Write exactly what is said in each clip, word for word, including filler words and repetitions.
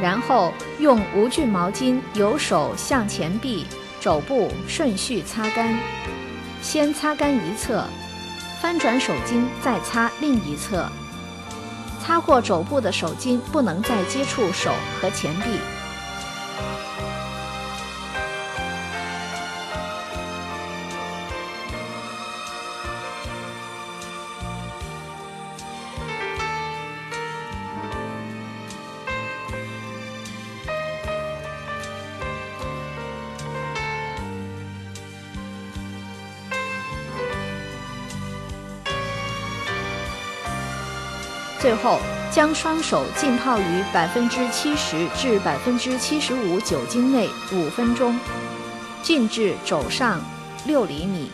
然后用无菌毛巾由手向前臂、肘部顺序擦干，先擦干一侧，翻转手巾再擦另一侧。擦过肘部的手巾不能再接触手和前臂。最后，将双手浸泡于百分之七十至百分之七十五酒精内五分钟，浸至肘上六厘米。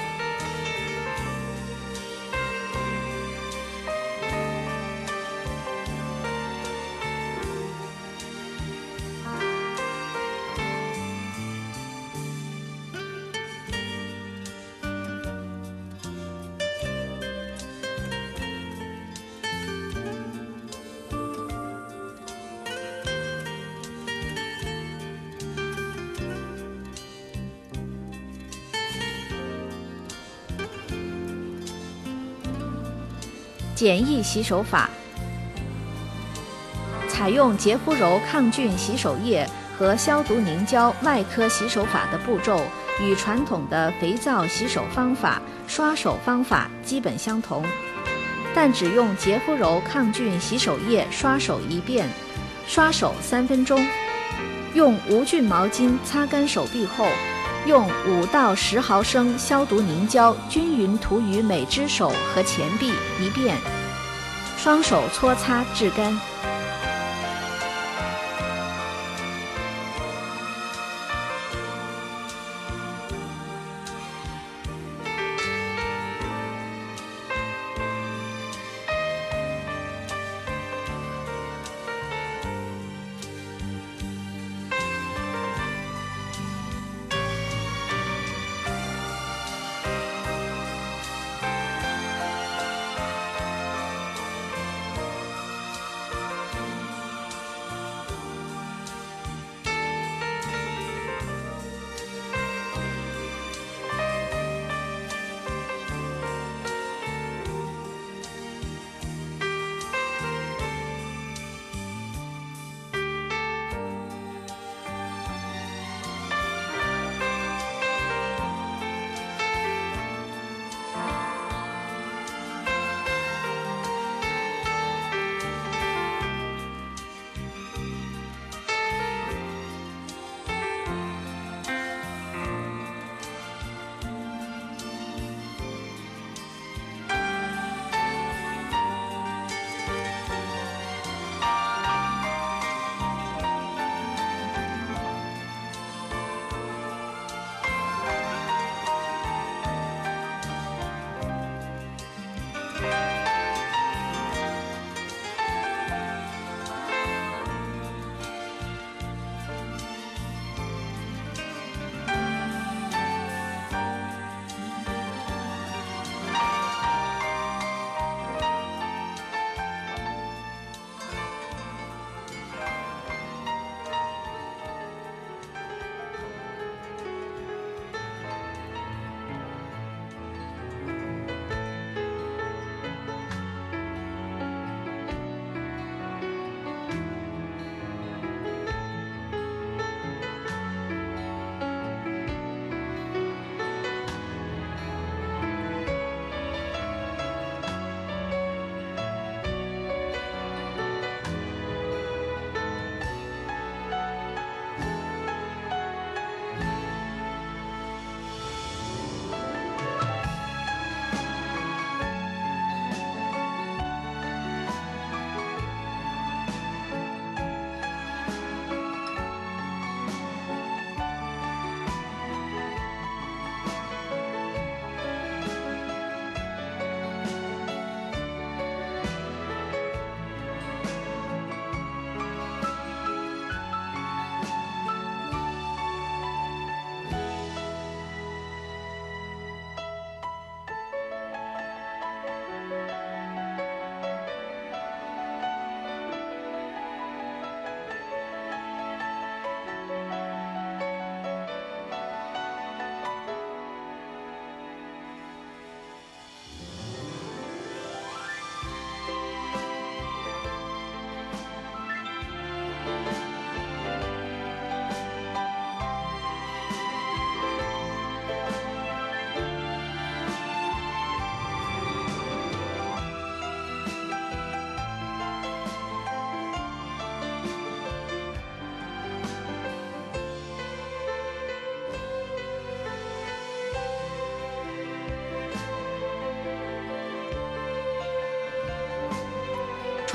简易洗手法，采用洁肤柔抗菌洗手液和消毒凝胶外科洗手法的步骤，与传统的肥皂洗手方法、刷手方法基本相同，但只用洁肤柔抗菌洗手液刷手一遍，刷手三分钟，用无菌毛巾擦干手臂后，用五到十毫升消毒凝胶均匀涂于每只手和前臂一遍，双手搓擦至干。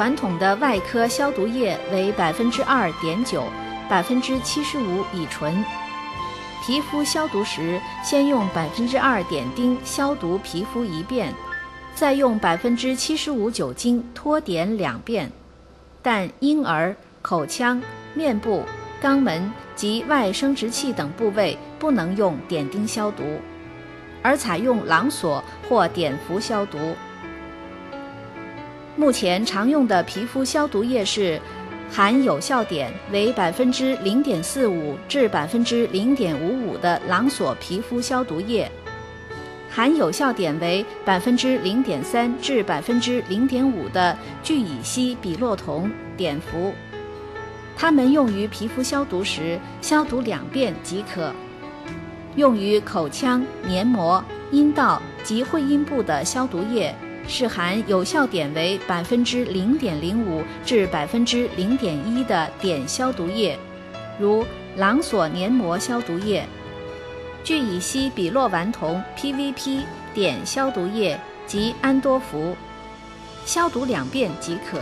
传统的外科消毒液为百分之二点九，百分之七十五乙醇。皮肤消毒时，先用百分之二点丁消毒皮肤一遍，再用百分之七十五酒精拖点两遍。但婴儿、口腔、面部、肛门及外生殖器等部位不能用点滴消毒，而采用朗索或碘伏消毒。目前常用的皮肤消毒液是含有效碘为百分之零点四五至百分之零点五五的朗索皮肤消毒液，含有效碘为百分之零点三至百分之零点五的聚乙烯吡洛酮碘伏。它们用于皮肤消毒时，消毒两遍即可。用于口腔、黏膜、阴道及会阴部的消毒液是含有效碘为百分之零点零五至百分之零点一的碘消毒液，如朗索黏膜消毒液、聚乙烯吡洛烷酮 P V P 碘消毒液及安多福，消毒两遍即可。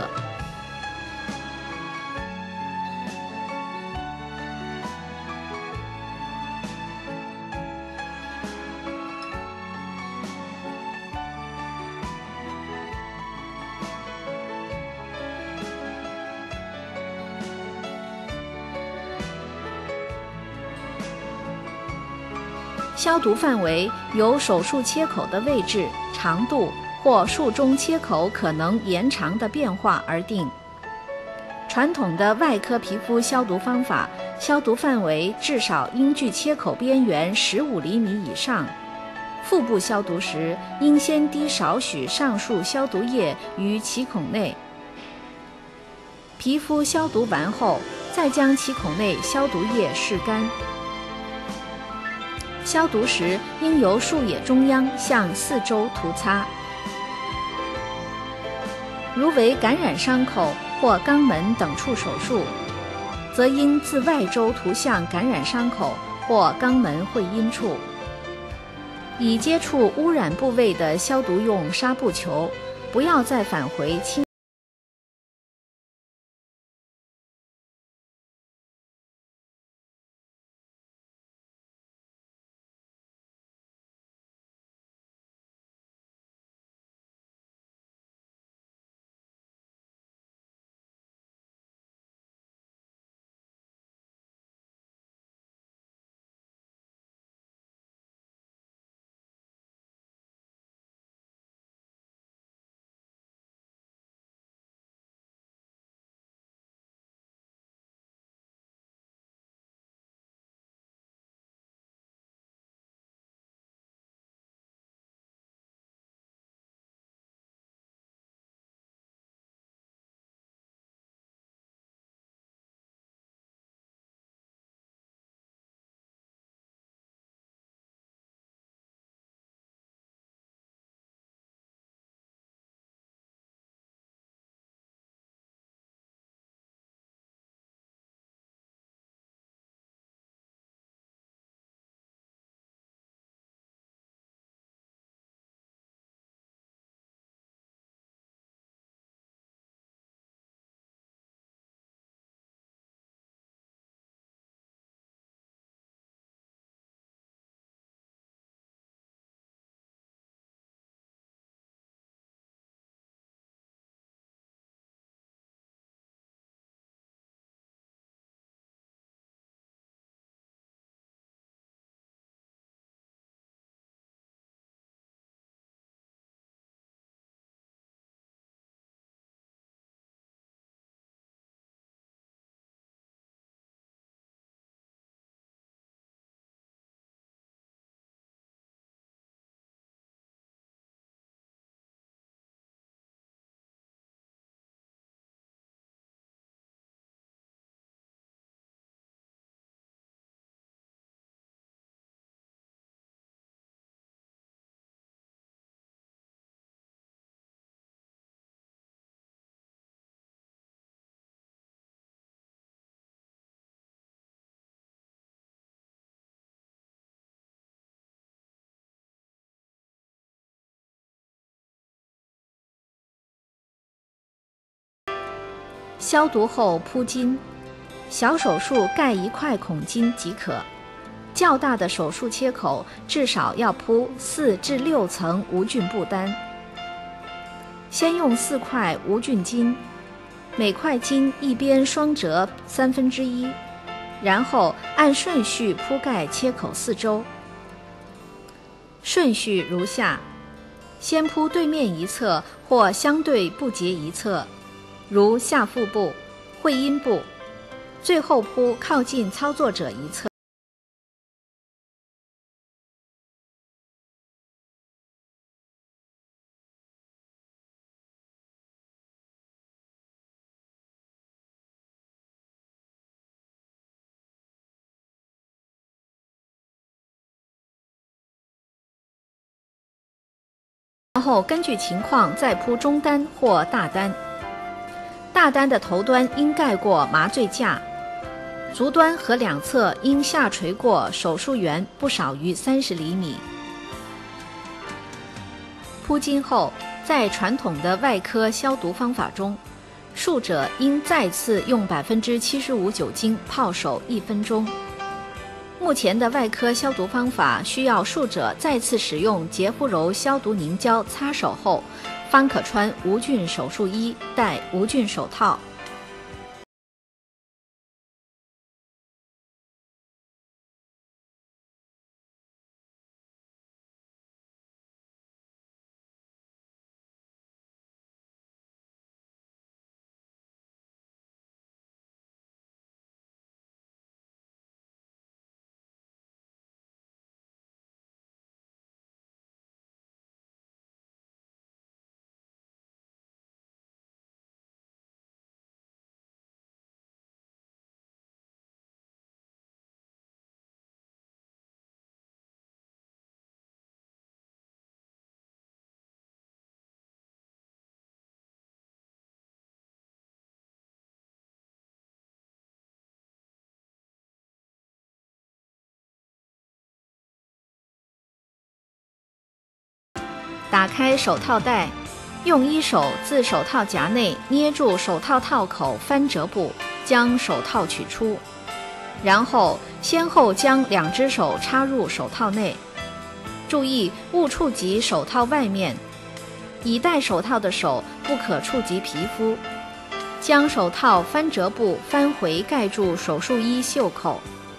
消毒范围由手术切口的位置、长度或术中切口可能延长的变化而定。传统的外科皮肤消毒方法，消毒范围至少应距切口边缘十五厘米以上。腹部消毒时，应先滴少许上述消毒液于其孔内。皮肤消毒完后，再将其孔内消毒液拭干。消毒时应由术野中央向四周涂擦。如为感染伤口或肛门等处手术，则应自外周涂向感染伤口或肛门会阴处。已接触污染部位的消毒用纱布球，不要再返回清消毒后铺巾，小手术盖一块孔巾即可。较大的手术切口至少要铺四至六层无菌布单。先用四块无菌巾，每块巾一边双折三分之一，然后按顺序铺盖切口四周。顺序如下：先铺对面一侧或相对不结一侧，如下腹部、会阴部，最后铺靠近操作者一侧。然后根据情况再铺中单或大单。大单的头端应盖过麻醉架，足端和两侧应下垂过手术缘不少于三十厘米。铺巾后，在传统的外科消毒方法中，术者应再次用百分之七十五酒精泡手一分钟。目前的外科消毒方法需要术者再次使用洁肤柔消毒凝胶擦手后，方可穿无菌手术衣，戴无菌手套。打开手套带，用一手自手套夹内捏住手套套口翻折部，将手套取出，然后先后将两只手插入手套内，注意勿触及手套外面，已戴手套的手不可触及皮肤。将手套翻折部翻回盖住手术衣袖口。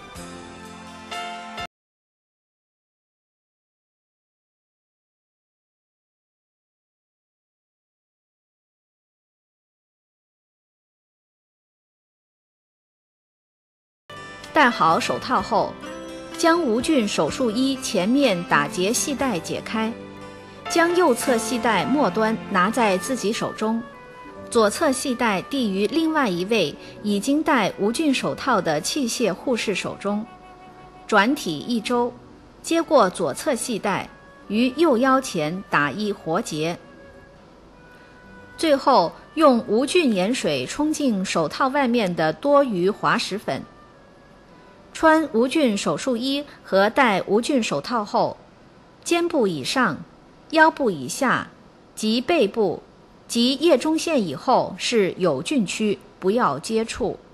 戴好手套后，将无菌手术衣前面打结系带解开，将右侧系带末端拿在自己手中，左侧系带递于另外一位已经戴无菌手套的器械护士手中，转体一周，接过左侧系带，于右腰前打一活结。最后用无菌盐水冲进手套外面的多余滑石粉。穿无菌手术衣和戴无菌手套后，肩部以上、腰部以下及背部及腋中线以后是有菌区，不要接触。